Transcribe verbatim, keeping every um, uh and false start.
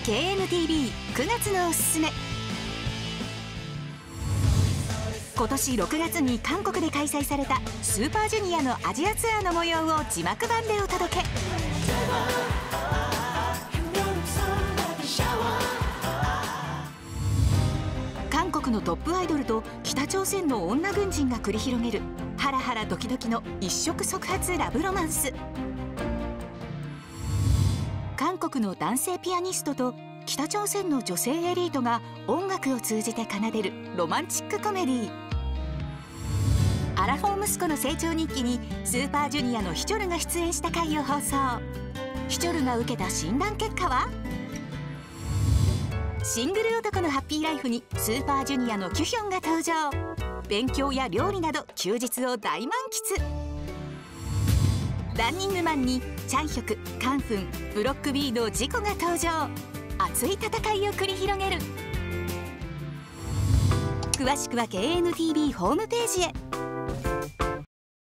ケーエヌティービーくがつのおすすめ。今年ろくがつに韓国で開催されたスーパージュニアのアジアツアーの模様を字幕版でお届け。韓国のトップアイドルと北朝鮮の女軍人が繰り広げるハラハラドキドキの一触即発ラブロマンス。韓国の男性ピアニストと北朝鮮の女性エリートが音楽を通じて奏でるロマンチックコメディー。アラフォー息子の成長日記にスーパージュニアのヒチョルが出演した回を放送。ヒチョルが受けた診断結果は、シングル男のハッピーライフにスーパージュニアのキュヒョンが登場。勉強や料理など休日を大満喫。ランニングマンにチャンヒョク、カンフン、ブロック B のジコが登場。熱い戦いを繰り広げる。詳しくは ケーエヌティービー ホームページへ。